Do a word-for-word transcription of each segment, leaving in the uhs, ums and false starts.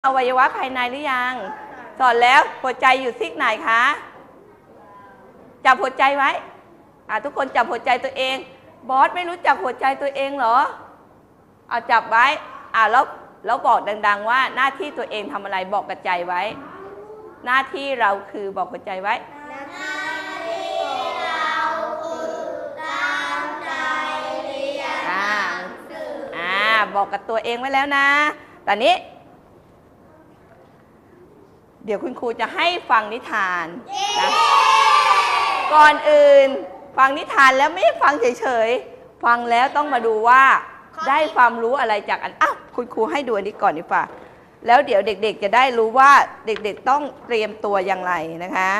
อวัยวะภายในหรือยังสอนแล้วหัวใจอยู่ซีกไหนคะจับหัวใจไว้อ่ะทุกคนจับหัวใจตัวเองบอสไม่รู้จักหัวใจตัวเองเหรอเอาจับไว้อ่ะแล้วแล้วบอกดังๆว่าหน้าที่ตัวเองทำอะไรบอกกับใจไว้หน้าที่เราคือบอกหัวใจไว้หน้าที่เราคือตั้งใจเรียนอ่าอ่าบอกกับตัวเองไว้แล้วนะตอนนี้เดี๋ยวคุณครูจะให้ฟังนิทานนะก่อนอื่นฟังนิทานแล้วไม่ฟังเฉยๆฟังแล้วต้องมาดูว่าได้ความรู้อะไรจากอันอ้าวคุณครูให้ดูอันนี้ก่อนดีกว่าแล้วเดี๋ยวเด็กๆจะได้รู้ว่าเด็กๆต้องเตรียมตัวอย่างไรนะคะ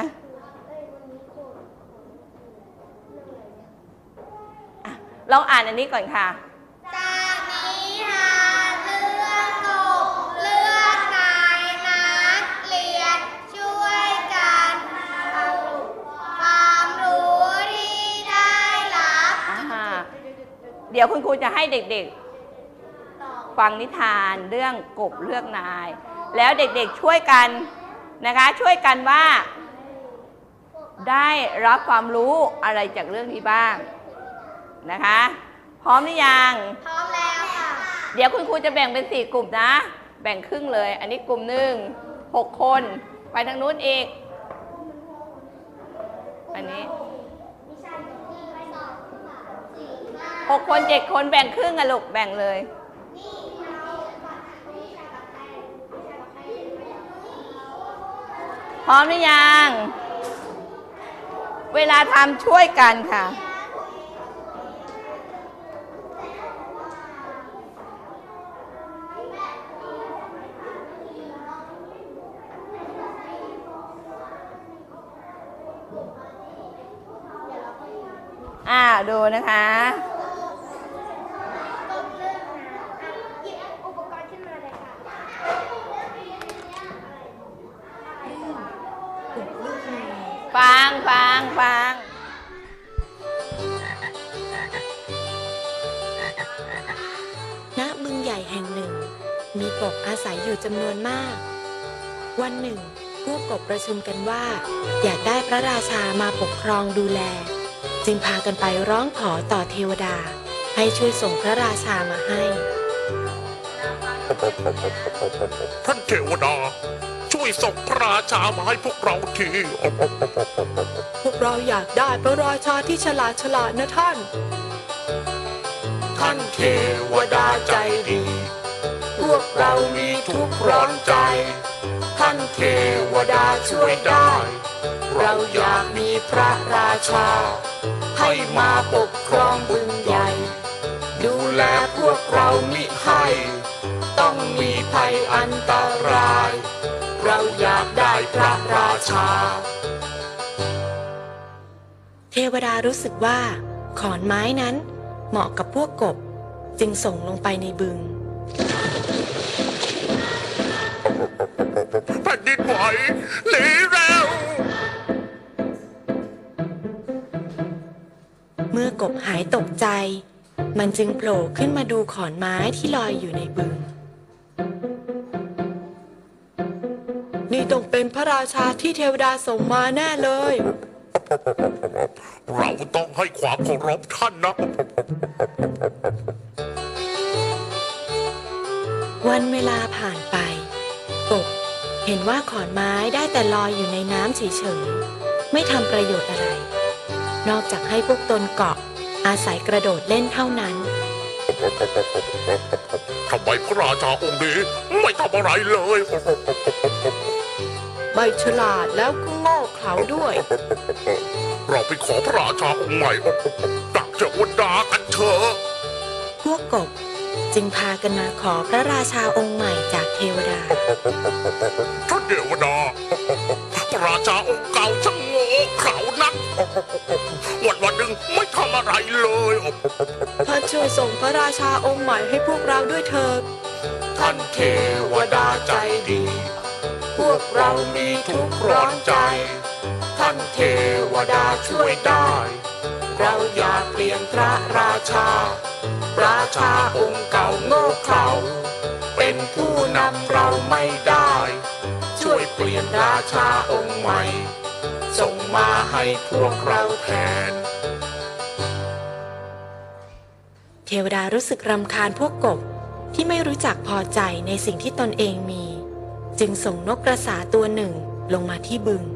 ลองอ่านอันนี้ก่อนค่ะจากนิทานเรื่องกบเรื่องนายนักเรียนช่วยกันเอาความรู้ที่ได้รับเดี๋ยวคุณครูจะให้เด็กๆฟังนิทานเรื่องกบเรื่องนายแล้วเด็กๆช่วยกันนะคะช่วยกันว่าได้รับความรู้อะไรจากเรื่องนี้บ้างนะคะพร้อมหรือยังพร้อมแล้วค่ะเดี๋ยวคุณครูจะแบ่งเป็นสี่กลุ่มนะแบ่งครึ่งเลยอันนี้กลุ่มหนึ่งหกคนไปทางนู้นอีกอันนี้หกคนเจ็ดคนแบ่งครึ่งอะลูกแบ่งเลยพร้อมหรือยังเวลาทำช่วยกันค่ะอ่าดูนะคะฟังฟังฟังณ บึงใหญ่แห่งหนึ่งมีกบอาศัยอยู่จำนวนมากวันหนึ่งพวกกบประชุมกันว่าอยากได้พระราชามาปกครองดูแลจึงพากันไปร้องขอต่อเทวดาให้ช่วยส่งพระราชามาให้ท่านเทวดาช่วยส่งพระราชามาให้พวกเราทีพวกเราอยากได้พระราชาที่ฉลาดฉลาดนะท่านท่านเทวดาใจดีพวกเรามีทุกข์ร้อนใจท่านเทวดาช่วยได้เราอยากมีพระราชาให้มาปกครองบึงใหญ่ดูแลพวกเรามิให้ต้องมีภัยอันตรายเราอยากได้พระราชาเทวดารู้สึกว่าขอนไม้นั้นเหมาะกับพวกกบจึงส่งลงไปในบึงแผ่นดินไหวหนีเร็วเมื่อกบหายตกใจมันจึงโผล่ขึ้นมาดูขอนไม้ที่ลอยอยู่ในบึงนี่ต้องเป็นพระราชาที่เทวดาส่งมาแน่เลยเราต้องให้ความเคารพท่านนะวันเวลาผ่านไปกบเห็นว่าขอนไม้ได้แต่ลอยอยู่ในน้ำเฉยๆไม่ทำประโยชน์อะไรนอกจากให้พวกตนเกาะอาศัยกระโดดเล่นเท่านั้นทำไมพระราชาองค์นี้ไม่ทำอะไรเลยไม่ฉลาดแล้วก็โง่เขลาด้วยเราไปขอพระราชาองค์ใหม่จากเทวดากันเถอะพวกกบจึงพากันมาขอพระราชาองค์ใหม่จากเทวดาท่านเทวดาพระราชาองค์เก่าช่างโง่เขลานักวันวันหนึ่งไม่ทำอะไรเลยท่านช่วยส่งพระราชาองค์ใหม่ให้พวกเราด้วยเถิดท่านเทวดาใจดีพวกเรามีทุกข์ร้อนใจท่านเทวดาช่วยได้เราอยากเปลี่ยนพระราชาราชาองค์เก่าโง่เขลาเป็นผู้นำเราไม่ได้ปลี่ยนราชาองค์ใหม่ส่งมาให้พวกเราแทนเทวดารู้สึกรำคาญพวกกบที่ไม่รู้จักพอใจในสิ่งที่ตนเองมีจึงส่งนกกระสาตัวหนึ่งลงมาที่บึง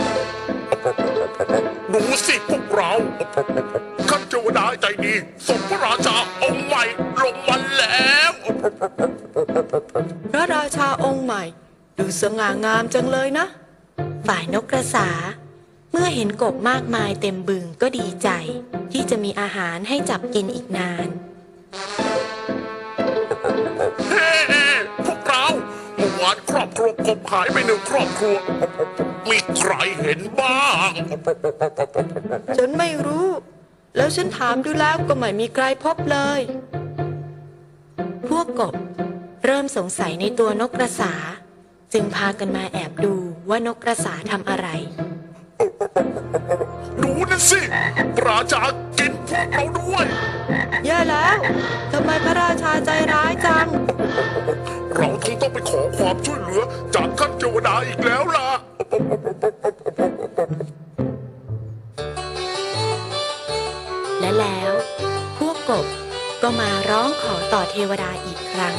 ดูสิพวกเราท่านเทวดาใจดีส่งพระราชาองค์ใหม่ลงมาแล้วพระราชาองค์ใหม่ดูสง่างามจังเลยนะฝ่ายนกกระสาเมื่อเห็นกบมากมายเต็มบึงก็ดีใจที่จะมีอาหารให้จับกินอีกนานเฮ้พวกเราเมื่อวานครอบครัวกบหายไปหนึ่งครอบครัวมีใครเห็นบ้างฉันไม่รู้แล้วฉันถามดูแล้วก็ไม่มีใครพบเลยพวกกบเริ่มสงสัยในตัวนกกระสาจึงพากันมาแอบดูว่านกกระสาทำอะไรดูนั่นสิพระราชากินพวกเราด้วยแย่แล้วทำไมพระราชาใจร้ายจังเราคงต้องไปขอความช่วยเหลือจากท่านเทวดาอีกแล้วล่ะและแล้วพวกกบก็มาร้องขอต่อเทวดาอีกครั้ง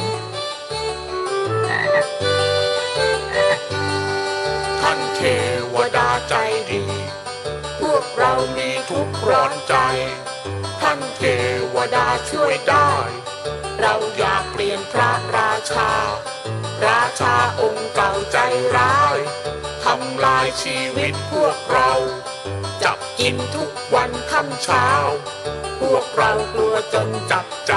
ท่านเทวดาใจดีพวกเรามีทุกข์ร้อนใจท่านเทวดาช่วยได้เราอยากเปลี่ยนพระราชาราชาองค์เก่าใจร้ายทำลายชีวิตพวกเราจับกินทุกวันค่ำเช้าพวกเรากลัวจนจับใจ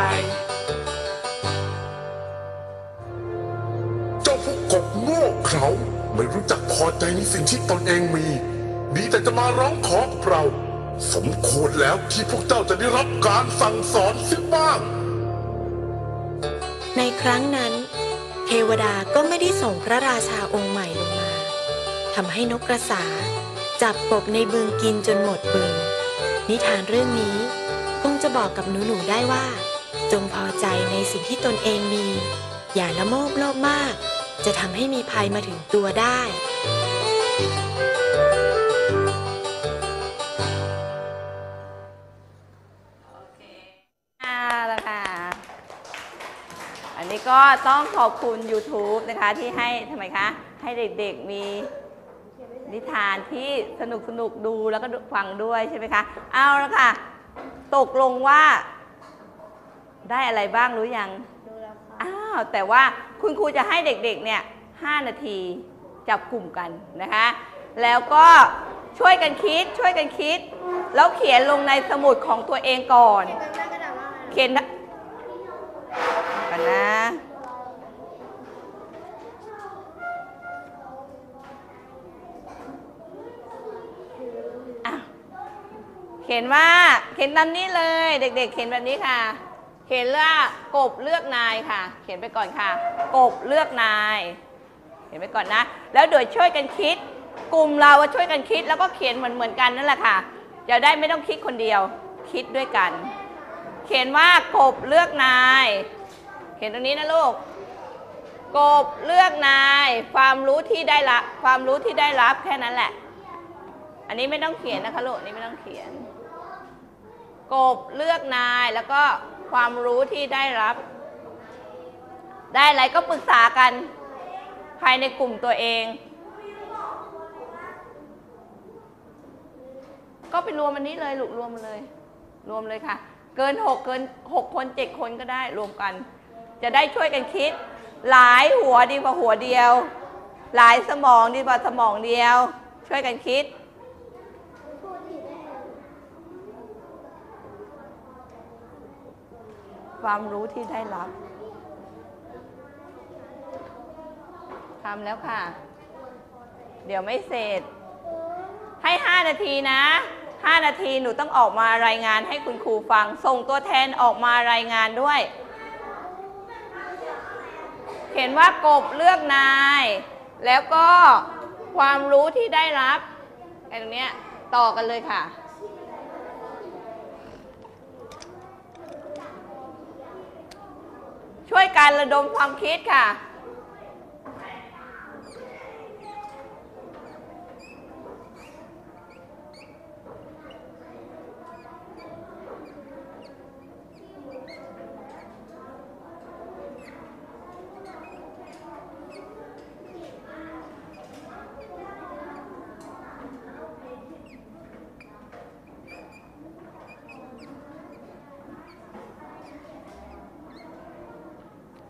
เจ้าพวกกบโง่เขลาไม่รู้จักพอใจในสิ่งที่ตนเองมีดีแต่จะมาร้องขอกับเราสมควรแล้วที่พวกเจ้าจะได้รับการสั่งสอนเสียบ้างในครั้งนั้นเทวดาก็ไม่ได้ส่งพระราชาองค์ใหม่ลงมาทำให้นกกระสาจับกบในบึงกินจนหมดบึงนิทานเรื่องนี้คงจะบอกกับหนูๆได้ว่าจงพอใจในสิ่งที่ตนเองมีอย่าละโมบโลภมากจะทำให้มีภัยมาถึงตัวได้อันนี้ก็ต้องขอบคุณ ยูทูบ นะคะที่ให้ทำไมคะให้เด็กๆมีนิทานที่สนุกสนุกดูแล้วก็ฟังด้วยใช่ไหมคะเอาละค่ะตกลงว่าได้อะไรบ้างรู้ยังอ้าวแต่ว่าคุณครูจะให้เด็กๆเนี่ยห้านาทีจับกลุ่มกันนะคะแล้วก็ช่วยกันคิดช่วยกันคิดแล้วเขียนลงในสมุดของตัวเองก่อนเขียนกันนะเขียนว่าเขียนตามนี้เลยเด็กๆเขียนแบบนี้ค่ะเขียนว่ากบเลือกนายค่ะเขียนไปก่อนค่ะกบเลือกนายเขียนไปก่อนนะแล้วโดยช่วยกันคิดกลุ่มเราช่วยกันคิดแล้วก็เขียนเหมือนเหมือนกันนั่นแหละค่ะจะได้ไม่ต้องคิดคนเดียวคิดด้วยกันเขียนว่ากบเลือกนายเขียนตรงนี้นะลูกกบเลือกนายความรู้ที่ได้รับความรู้ที่ได้รับแค่นั้นแหละอันนี้ไม่ต้องเขียนนะคะลูกนี่ไม่ต้องเขียนกบเลือกนายแล้วก็ความรู้ที่ได้รับได้อะไรก็ปรึกษากันภายในกลุ่มตัวเองก็ไปรวมอันนี้เลยลูกรวมมาเลยรวมเลยค่ะเกินหกเกินหกคนเจ็ดคนก็ได้รวมกันจะได้ช่วยกันคิดหลายหัวดีกว่าหัวเดียวหลายสมองดีกว่าสมองเดียวช่วยกันคิดความรู้ที่ได้รับทำแล้วค่ะเดี๋ยวไม่เสร็จให้ห้านาทีนะห้านาทีหนูต้องออกมารายงานให้คุณครูฟังส่งตัวแทนออกมารายงานด้วยเขียนว่ากบเลือกนายแล้วก็ความรู้ที่ได้รับไอ้ตรงเนี้ยต่อกันเลยค่ะช่วยการระดมความคิดค่ะ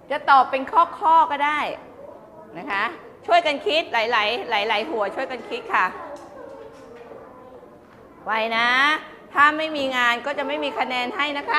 จะตอบเป็นข้อๆก็ได้นะคะ ช่วยกันคิดหลายๆหลายๆหัวช่วยกันคิดค่ะไว้นะถ้าไม่มีงานก็จะไม่มีคะแนนให้นะคะ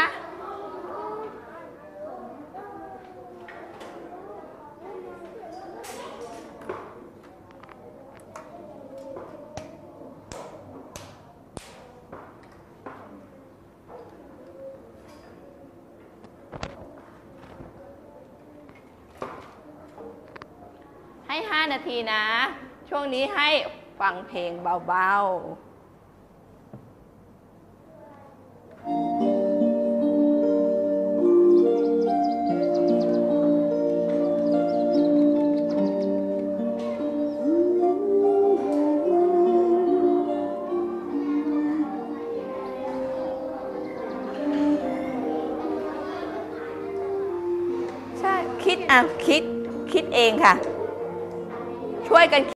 ให้ห้านาทีนะช่วงนี้ให้ฟังเพลงเบาๆใช่คิดอ่ะคิดคิดเองค่ะช่วยกัน